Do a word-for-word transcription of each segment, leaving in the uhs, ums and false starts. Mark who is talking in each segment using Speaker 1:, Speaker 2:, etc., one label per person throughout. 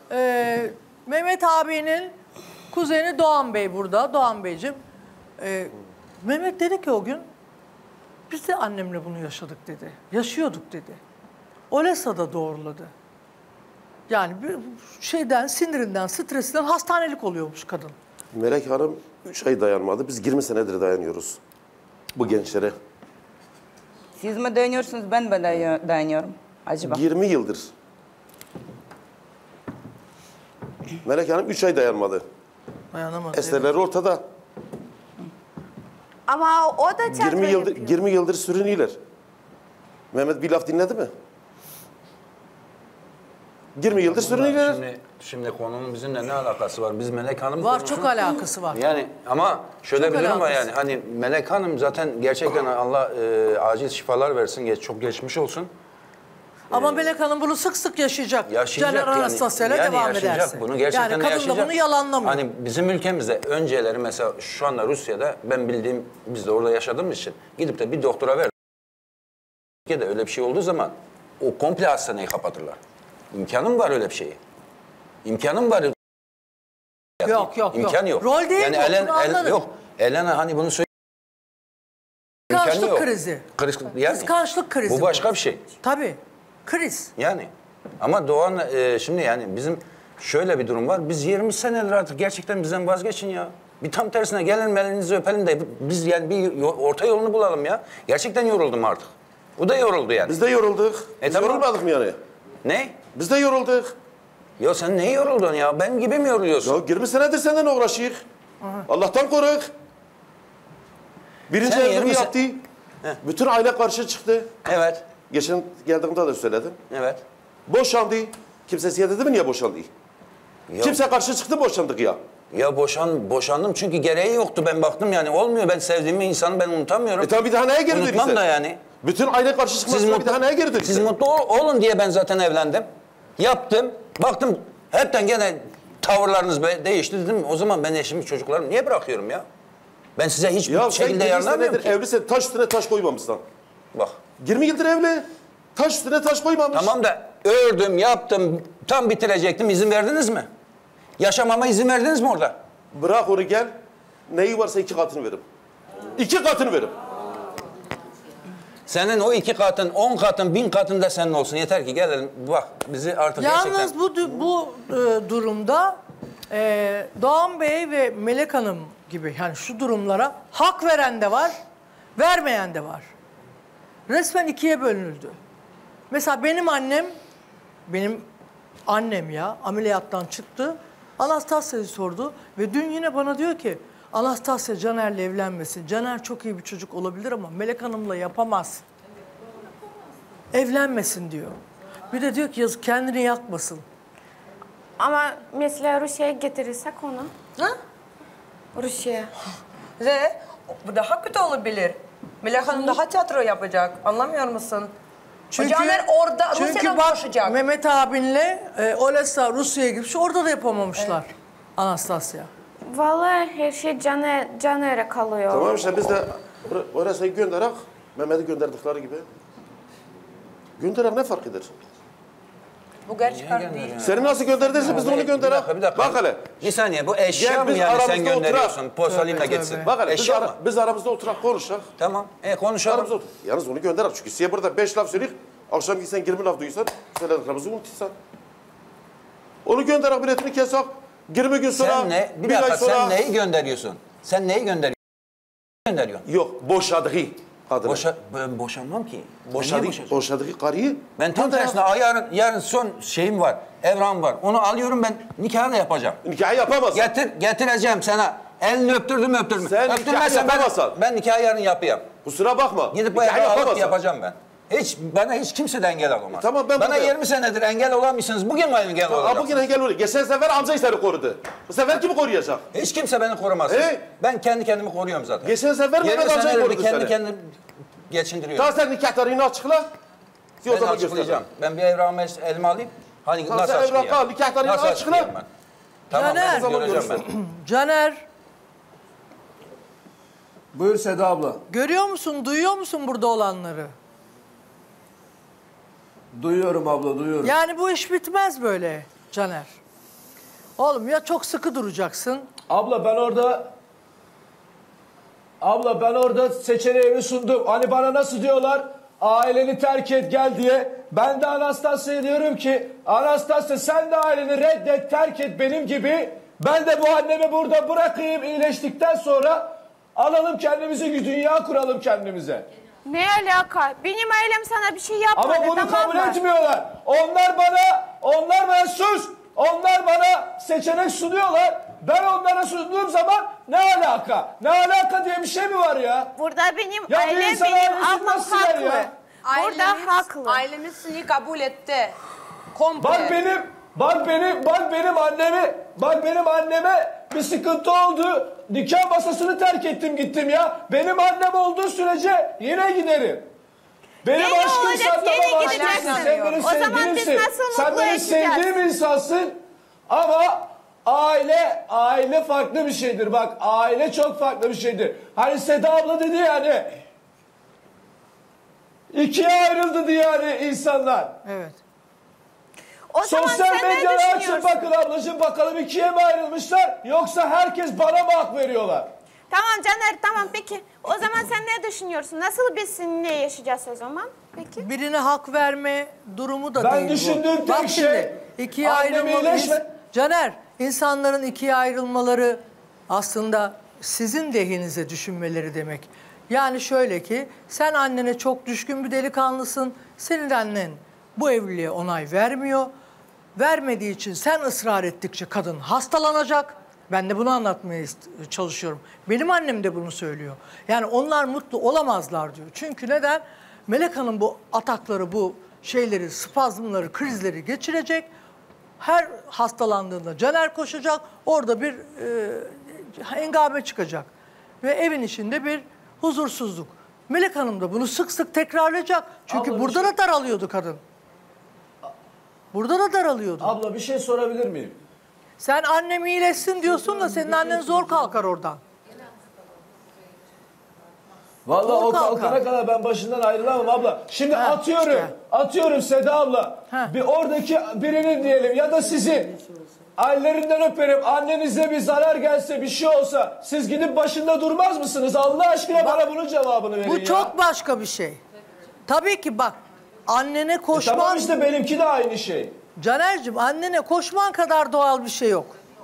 Speaker 1: Ee, Mehmet abinin kuzeni Doğan Bey burada. Doğan Beyciğim. Ee, Mehmet dedi ki o gün, biz de annemle bunu yaşadık dedi. Yaşıyorduk dedi. Olesa da doğruladı. Yani bir şeyden, sinirinden, stresinden hastanelik oluyormuş kadın.
Speaker 2: Melek Hanım üç ay dayanmadı. Biz yirmi senedir dayanıyoruz bu gençlere.
Speaker 3: Siz mi dayanıyorsunuz, ben mi dayanıyorum acaba?
Speaker 2: yirmi yıldır. Melek Hanım üç ay dayanmadı.
Speaker 1: Dayanamadı.
Speaker 2: Eserleri
Speaker 1: evet.
Speaker 2: ortada.
Speaker 4: Ama o da tiyatro
Speaker 2: yirmi yıldır,
Speaker 4: yapıyor.
Speaker 2: yirmi yıldır sürünüyorlar. Mehmet bir laf dinledi mi? yirmi yıldır sürünüyorlar.
Speaker 5: Şimdi, şimdi konunun bizimle ne alakası var? Biz Melek Hanım
Speaker 1: Var,
Speaker 5: konusunu...
Speaker 1: çok alakası var.
Speaker 5: Yani ama şöyle
Speaker 1: Çok
Speaker 5: bir durum var
Speaker 1: alakası.
Speaker 5: yani. Hani Melek Hanım zaten gerçekten Allah e, acil şifalar versin. Geç, çok geçmiş olsun.
Speaker 1: Ama Melek Hanım bunu sık sık yaşayacak.
Speaker 5: Yaşayacak
Speaker 1: Caner
Speaker 5: yani.
Speaker 1: Anastasya'yla
Speaker 5: yani
Speaker 1: devam
Speaker 5: yaşayacak.
Speaker 1: ederse.
Speaker 5: Bunu gerçekten
Speaker 1: yani kadın
Speaker 5: yaşayacak.
Speaker 1: da bunu yalanlamıyor.
Speaker 5: Hani bizim ülkemizde önceleri mesela şu anda Rusya'da ben bildiğim, biz de orada yaşadığımız için gidip de bir doktora ver. Türkiye'de öyle bir şey olduğu zaman o komple hastaneyi kapatırlar. İmkanım var öyle bir şeyi. İmkanım var.
Speaker 1: Yok yok
Speaker 5: İmkan
Speaker 1: yok.
Speaker 5: yok.
Speaker 1: Rol değil
Speaker 5: yani
Speaker 1: bu,
Speaker 5: Elen,
Speaker 1: bunu
Speaker 5: El,
Speaker 1: anladım.
Speaker 5: yok. Elena hani bunu söyle.
Speaker 1: Kıskançlık
Speaker 5: yok.
Speaker 1: krizi.
Speaker 5: Kriz, yani,
Speaker 1: Kıskançlık krizi.
Speaker 5: bu başka bir şey.
Speaker 1: Tabii. Kriz.
Speaker 5: Yani. Ama Doğan e, şimdi yani bizim şöyle bir durum var. Biz yirmi senedir artık gerçekten bizden vazgeçin ya. Bir tam tersine gelin elinizi öpelim de biz yani bir orta yolunu bulalım ya. Gerçekten yoruldum artık. O da yoruldu yani.
Speaker 2: Biz de yorulduk.
Speaker 5: E,
Speaker 2: Biz
Speaker 5: tamam.
Speaker 2: yorulmadık mı yani?
Speaker 5: Ne?
Speaker 2: Biz de yorulduk.
Speaker 5: Ya sen neye yoruldun ya? Benim gibi mi yoruluyorsun?
Speaker 2: Ya yirmi senedir senden uğraşıyor. Allah'tan koruk. Birinci
Speaker 5: Sen
Speaker 2: evliliği
Speaker 5: yirmi se-
Speaker 2: yaptı. Bütün aile karşı çıktı.
Speaker 5: Evet.
Speaker 2: Geçen geldiğimde de söyledim.
Speaker 5: Evet.
Speaker 2: Boşandı. Kimse size dedi mi niye boşandı?
Speaker 5: Ya,
Speaker 2: Kimse karşı çıktı boşandık ya.
Speaker 5: ya boşan, boşandım çünkü gereği yoktu. Ben baktım yani olmuyor. Ben sevdiğim insanı ben unutamıyorum.
Speaker 2: E tamam bir daha neye geri
Speaker 5: Unutmam
Speaker 2: dönüyorsun?
Speaker 5: da yani.
Speaker 2: Bütün aile karşı
Speaker 5: Siz
Speaker 2: çıkmasına bir
Speaker 5: mutlu,
Speaker 2: daha neye geri
Speaker 5: siz
Speaker 2: dönüyorsun?
Speaker 5: mutlu ol- olun diye ben zaten evlendim. Yaptım. Baktım hepten gene tavırlarınız be- değişti dedim. O zaman ben eşimi çocuklarımı niye bırakıyorum ya? Ben size hiçbir
Speaker 2: Ya sen
Speaker 5: şekilde
Speaker 2: yirmi
Speaker 5: yardım
Speaker 2: senedir
Speaker 5: ki.
Speaker 2: evlisin, taş üstüne taş koymamışsın.
Speaker 5: Bak.
Speaker 2: yirmi yıldır evli. Taş üstüne taş koymamış.
Speaker 5: Tamam da ördüm, yaptım, tam bitirecektim. İzin verdiniz mi? Yaşamama izin verdiniz mi orada?
Speaker 2: Bırak onu gel. Neyi varsa iki katını veririm. İki katını veririm.
Speaker 5: Senin o iki katın, on katın, bin katın da senin olsun. Yeter ki gelelim. Bak bizi artık
Speaker 1: Yalnız
Speaker 5: gerçekten...
Speaker 1: bu du- bu e, durumda e, Doğan Bey ve Melek Hanım gibi yani şu durumlara hak veren de var, vermeyen de var. Resmen ikiye bölünüldü. Mesela benim annem, benim annem ya ameliyattan çıktı. Anastasya'yı sordu ve dün yine bana diyor ki Anastasya Caner'le evlenmesin. Caner çok iyi bir çocuk olabilir ama Melek Hanım'la yapamaz. Evlenmesin diyor. Bir de diyor ki yazık kendini yakmasın.
Speaker 4: Ama mesela Rusya'ya getirirsek onu.
Speaker 6: Ha?
Speaker 4: Rusya.
Speaker 6: Ve bu daha kötü olabilir. Melek Hanım daha tiyatro yapacak. Anlamıyor musun?
Speaker 1: Çünkü,
Speaker 6: Caner orada
Speaker 1: çünkü
Speaker 6: Rusya'dan
Speaker 1: bak
Speaker 6: koşacak.
Speaker 1: Mehmet abinle e, Olesa Rusya'ya gitmiş orada da yapamamışlar Anastasya.
Speaker 4: Vallahi her şey Caner, Caner'e kalıyor.
Speaker 2: Tamam işte biz de oraya gönderek, Mehmet'i gönderdikleri gibi. Gönderek ne fark eder?
Speaker 6: Bu gerçek harbi değil.
Speaker 2: Seni nasıl gönderdiyse biz de onu
Speaker 5: Bir
Speaker 2: gönderek.
Speaker 5: dakika, bir dakika.
Speaker 2: Bak hele.
Speaker 5: Bir saniye, bu eşya
Speaker 2: Gel
Speaker 5: mı
Speaker 2: biz
Speaker 5: yani sen
Speaker 2: aramızda
Speaker 5: gönderiyorsun?
Speaker 2: oturak.
Speaker 5: Postalayım da
Speaker 1: Tövbe,
Speaker 5: gitsin.
Speaker 1: tövbe.
Speaker 2: Bak hele biz,
Speaker 5: Eşya
Speaker 2: ara,
Speaker 5: mı?
Speaker 2: biz aramızda oturak konuşak.
Speaker 5: Tamam, e konuşalım.
Speaker 2: Aramızda otur. Yalnız onu gönderek çünkü size burada beş laf söyleyip akşam gitsen yirmi laf duysan söylediklerimizi unutursan. Onu gönderek biletini kesek. yirmi gün sonra,
Speaker 5: Sen ne? Bir,
Speaker 2: bir
Speaker 5: dakika
Speaker 2: ay sonra.
Speaker 5: sen neyi gönderiyorsun? Sen neyi gönderiyorsun? gönderiyorsun?
Speaker 2: Yok boşadığı kadını.
Speaker 5: Boşa, ben boşanmam ki. Ben niye
Speaker 2: Boşadığı,
Speaker 5: boşayacağım?
Speaker 2: boşadığı karıyı.
Speaker 5: Ben tam
Speaker 2: gönderek.
Speaker 5: tersine Aa, yarın, yarın son şeyim var, evram var. Onu alıyorum ben nikahı da yapacağım.
Speaker 2: Nikahı yapamazsın.
Speaker 5: Getir, getireceğim sana. Elini öptürdüm öptürme.
Speaker 2: Sen nikah
Speaker 5: Öptürmezsen ben,
Speaker 2: yapamazsan.
Speaker 5: ben nikahı yarın yapayım.
Speaker 2: Kusura bakma.
Speaker 5: Gidip bu
Speaker 2: nikahı
Speaker 5: evrağı alıp
Speaker 2: yapamazsan.
Speaker 5: yapacağım ben. Hiç, bana hiç kimse de engel olamaz.
Speaker 2: Tamam, ben
Speaker 5: bana
Speaker 2: buradayım.
Speaker 5: yirmi senedir engel olamıyorsunuz. Bugün mü engel
Speaker 2: Aa,
Speaker 5: olacaksınız?
Speaker 2: bugün engel oluyor. Geçen sefer amca seni korudu. Bu sefer kimi koruyacak?
Speaker 5: Hiç kimse beni korumaz.
Speaker 2: E?
Speaker 5: Ben kendi kendimi koruyorum zaten.
Speaker 2: Geçen sefer
Speaker 5: yirmi
Speaker 2: Mehmet amcayı
Speaker 5: senedir
Speaker 2: korudu
Speaker 5: kendi
Speaker 2: seni.
Speaker 5: kendimi geçindiriyorum.
Speaker 2: Daha sen nikah tarihini açıkla.
Speaker 5: Ben
Speaker 2: O zaman
Speaker 5: açıklayacağım. Ben bir evrağımı elime alayım. Hani
Speaker 2: Tamam,
Speaker 5: nasıl
Speaker 2: sen
Speaker 5: açıklayayım?
Speaker 2: evrak al, nikah tarihini
Speaker 5: Nasıl
Speaker 2: açıkla.
Speaker 5: açıklayayım ben? Tamam,
Speaker 1: Caner.
Speaker 5: ben göreceğim ben.
Speaker 1: Caner
Speaker 7: Buyur Seda abla.
Speaker 1: görüyor musun, duyuyor musun burada olanları?
Speaker 7: Duyuyorum abla, duyuyorum.
Speaker 1: Yani bu iş bitmez böyle Caner. Oğlum ya çok sıkı duracaksın.
Speaker 7: Abla ben orada Abla ben orada seçeneğimi sundum. Hani bana nasıl diyorlar? Aileni terk et gel diye. Ben de Anastasya'ya diyorum ki Anastasya sen de aileni reddet, terk et benim gibi. Ben de bu annemi burada bırakayım, iyileştikten sonra alalım kendimize bir dünya kuralım kendimize.
Speaker 4: Ne alaka? Benim ailem sana bir şey yapmadı,
Speaker 7: Ama bunu
Speaker 4: tamam
Speaker 7: kabul
Speaker 4: mı?
Speaker 7: etmiyorlar. Onlar bana, onlar bana sus. Onlar bana seçenek sunuyorlar. Ben onlara sunduğum zaman ne alaka? Ne alaka diye bir şey mi var ya?
Speaker 4: Burada benim
Speaker 7: Ya bir
Speaker 4: ailem,
Speaker 7: insan
Speaker 4: benim
Speaker 7: ailesini
Speaker 4: ablam
Speaker 7: nasıl yer
Speaker 4: haklı.
Speaker 7: ya?
Speaker 4: Burada haklı.
Speaker 6: Ailemiz seni kabul etti. Komple.
Speaker 7: Bak benim, bak benim, bak benim annemi, bak benim anneme bir sıkıntı oldu. Nikah masasını terk ettim gittim ya. Benim annem olduğu sürece yine giderim. Benim
Speaker 4: Yine
Speaker 7: aşkım
Speaker 4: olacak,
Speaker 7: sen
Speaker 4: yine
Speaker 7: tamam
Speaker 4: gideceksin.
Speaker 7: aşkımsın. Sen benim
Speaker 4: O zaman biz
Speaker 7: sevgilimsin.
Speaker 4: nasıl
Speaker 7: Sen
Speaker 4: mutlu
Speaker 7: benim
Speaker 4: yaşayacağız?
Speaker 7: sevdiğim insansın. Ama aile, aile farklı bir şeydir. Bak aile çok farklı bir şeydir. Hani Seda abla dedi yani. İkiye ayrıldı diye yani insanlar.
Speaker 1: Evet.
Speaker 4: O zaman
Speaker 7: Sosyal
Speaker 4: sen ne
Speaker 7: medyada açın
Speaker 4: düşünüyorsun?
Speaker 7: bakın ablacığım bakalım ikiye mi ayrılmışlar yoksa herkes bana mı hak veriyorlar?
Speaker 4: Tamam Caner, tamam peki. O zaman sen ne düşünüyorsun? Nasıl biz seninle yaşayacağız o zaman? Peki.
Speaker 1: Birine hak verme durumu da
Speaker 7: Ben
Speaker 1: değil bu.
Speaker 7: düşündüğüm tek
Speaker 1: Bak
Speaker 7: şey,
Speaker 1: şimdi, ikiye
Speaker 7: annemi
Speaker 1: ayrılmalıyız.
Speaker 7: iyileşme-
Speaker 1: Caner, insanların ikiye ayrılmaları aslında sizin lehinize düşünmeleri demek. Yani şöyle ki sen annene çok düşkün bir delikanlısın. Senin annen bu evliliğe onay vermiyor. Vermediği için sen ısrar ettikçe kadın hastalanacak. Ben de bunu anlatmaya ist- çalışıyorum. Benim annem de bunu söylüyor. Yani onlar mutlu olamazlar diyor. Çünkü neden? Melek Hanım bu atakları, bu şeyleri, spazmları, krizleri geçirecek. Her hastalandığında Caner koşacak. Orada bir e, hengame çıkacak. Ve evin içinde bir huzursuzluk. Melek Hanım da bunu sık sık tekrarlayacak. Çünkü
Speaker 7: Abla bir
Speaker 1: burada
Speaker 7: şey-
Speaker 1: da daralıyordu kadın. Burada da daralıyordu.
Speaker 7: Abla bir şey sorabilir miyim?
Speaker 1: Sen annem iyileşsin diyorsun da senin annen zor kalkar oradan.
Speaker 7: Vallahi
Speaker 1: Zor
Speaker 7: o
Speaker 1: kalkar.
Speaker 7: kalkana kadar ben başından ayrılamam abla. Şimdi
Speaker 1: Ha,
Speaker 7: atıyorum,
Speaker 1: işte.
Speaker 7: atıyorum Seda abla.
Speaker 1: Ha.
Speaker 7: Bir oradaki birinin diyelim ya da sizin. Ellerinden öperim. Annenize bir zarar gelse, bir şey olsa siz gidip başında durmaz mısınız? Allah aşkına bana bunun cevabını verin
Speaker 1: Bu
Speaker 7: ya.
Speaker 1: çok başka bir şey. Tabii ki bak annene koşman...
Speaker 7: E tamam işte benimki de aynı şey.
Speaker 1: Caner'cim annene koşman kadar doğal bir şey yok.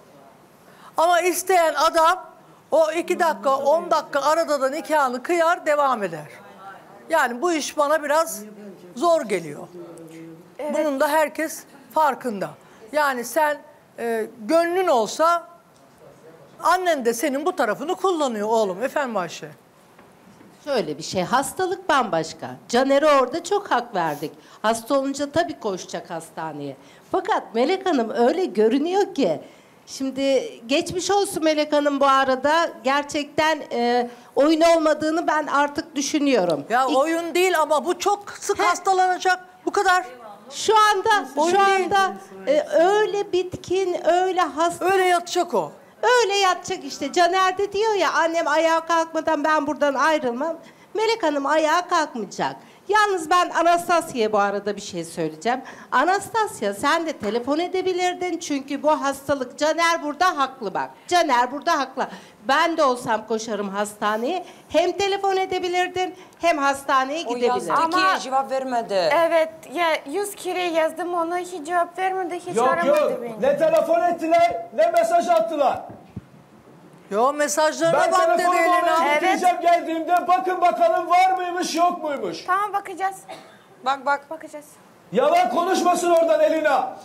Speaker 1: Ama isteyen adam o iki dakika, on dakika arada da nikahını kıyar, devam eder. Yani bu iş bana biraz zor geliyor. Bunun da herkes farkında. Yani sen e, gönlün olsa annen de senin bu tarafını kullanıyor oğlum. Efendim Ayşe.
Speaker 8: Şöyle bir şey, hastalık bambaşka. Caner'e orada çok hak verdik. Hasta olunca tabii koşacak hastaneye. Fakat Melek Hanım öyle görünüyor ki, şimdi geçmiş olsun Melek Hanım bu arada, gerçekten e, oyun olmadığını ben artık düşünüyorum.
Speaker 1: Ya
Speaker 8: İlk-
Speaker 1: oyun değil ama bu çok sık
Speaker 8: Heh.
Speaker 1: hastalanacak. Bu kadar.
Speaker 8: Şu anda,
Speaker 1: Oyun
Speaker 8: şu
Speaker 1: değil.
Speaker 8: anda e, öyle bitkin, öyle hasta.
Speaker 1: Öyle yatacak o.
Speaker 8: Öyle yatacak işte. Caner de diyor ya, annem ayağa kalkmadan ben buradan ayrılmam. Melek Hanım ayağa kalkmayacak. Yalnız ben Anastasya'ya bu arada bir şey söyleyeceğim. Anastasya sen de telefon edebilirdin çünkü bu hastalık. Caner burada haklı bak. Caner burada haklı. Ben de olsam koşarım hastaneye. Hem telefon edebilirdin hem hastaneye
Speaker 6: O
Speaker 8: gidebilirdin.
Speaker 6: yazdı
Speaker 4: Ama-
Speaker 6: ki cevap vermedi.
Speaker 4: Evet, ya yüz kere yazdım ona, hiç cevap vermedi, hiç
Speaker 7: Yok
Speaker 4: aramadı
Speaker 7: yok.
Speaker 4: beni.
Speaker 7: Ne telefon ettiler ne mesaj attılar.
Speaker 1: Yo mesajlarına
Speaker 7: Ben
Speaker 1: bak dedi
Speaker 7: telefonumu
Speaker 1: Elena.
Speaker 7: oraya
Speaker 4: Evet.
Speaker 7: getireceğim geldiğimde bakın bakalım var mıymış yok muymuş.
Speaker 4: Tamam bakacağız,
Speaker 6: Bak bak.
Speaker 4: bakacağız.
Speaker 7: Yalan konuşmasın oradan Elina.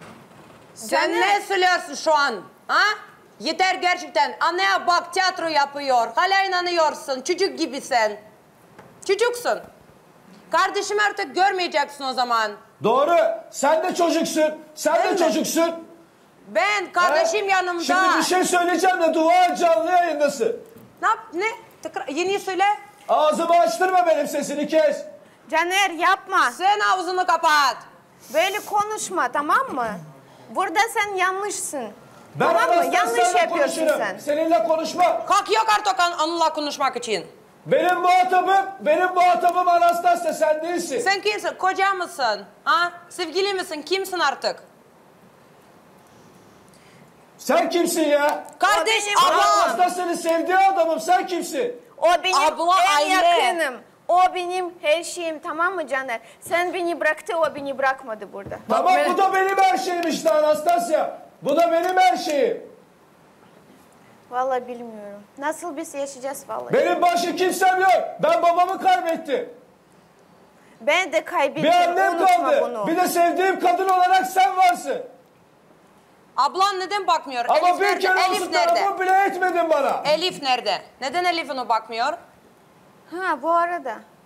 Speaker 6: Sen ne söylüyorsun şu an? Ha? Yeter gerçekten. Anneye bak tiyatro yapıyor. Hala inanıyorsun. Çocuk gibisin. Çocuksun. Kardeşimi artık görmeyeceksin o zaman.
Speaker 7: Doğru. Sen de çocuksun. Sen
Speaker 6: Değil
Speaker 7: de
Speaker 6: mi?
Speaker 7: çocuksun.
Speaker 6: Ben kardeşim
Speaker 7: He?
Speaker 6: yanımda.
Speaker 7: Şimdi bir şey söyleyeceğim de dua canlı yayındasın.
Speaker 6: Ne yap? Ne? Tekrar yeni söyle.
Speaker 7: Ağzımı açtırma benim sesini kes.
Speaker 4: Caner yapma,
Speaker 6: Sen ağzını kapat.
Speaker 4: böyle konuşma, tamam mı? Burada sen yanlışsın.
Speaker 7: Ben
Speaker 4: Tamam mı?
Speaker 7: Anastasya'yla
Speaker 4: Yanlış yapıyorsun
Speaker 7: konuşurum.
Speaker 4: sen.
Speaker 7: Seninle konuşma.
Speaker 6: Kalk yok artık on- onunla konuşmak için.
Speaker 7: Benim muhatabım, benim muhatabım Anastasya, sen değilsin.
Speaker 6: Sen kimsin? Koca mısın? Ha? Sevgili misin? Kimsin artık?
Speaker 7: Sen kimsin ya?
Speaker 6: Kardeş,
Speaker 4: benim
Speaker 7: Ben
Speaker 6: ablam.
Speaker 7: Anastasya'nın sevdiği adamım. Sen kimsin?
Speaker 4: O benim
Speaker 6: Abla,
Speaker 4: en
Speaker 6: aile.
Speaker 4: yakınım. O benim her şeyim, tamam mı Caner? Sen beni bıraktı, o beni bırakmadı burada.
Speaker 7: Tamam
Speaker 1: benim-
Speaker 7: bu da benim her şeyim işte Anastasya. Bu da benim her şeyim.
Speaker 4: Vallahi bilmiyorum. Nasıl biz yaşayacağız vallahi.
Speaker 7: Benim başka kimsem yok. Ben babamı kaybettim.
Speaker 4: Ben de kaybettim,
Speaker 7: Bir annem
Speaker 4: unutma
Speaker 7: kaldı.
Speaker 4: bunu.
Speaker 7: Bir de sevdiğim kadın olarak sen varsın.
Speaker 6: Ablan neden bakmıyor?
Speaker 7: Ama
Speaker 6: Elif
Speaker 7: bir
Speaker 6: nerede?
Speaker 7: kere
Speaker 6: Elif
Speaker 7: olsun
Speaker 6: nerede?
Speaker 7: tarafı bile etmedin bana.
Speaker 6: Elif nerede? Neden Elif onu bakmıyor?
Speaker 4: Ha bu arada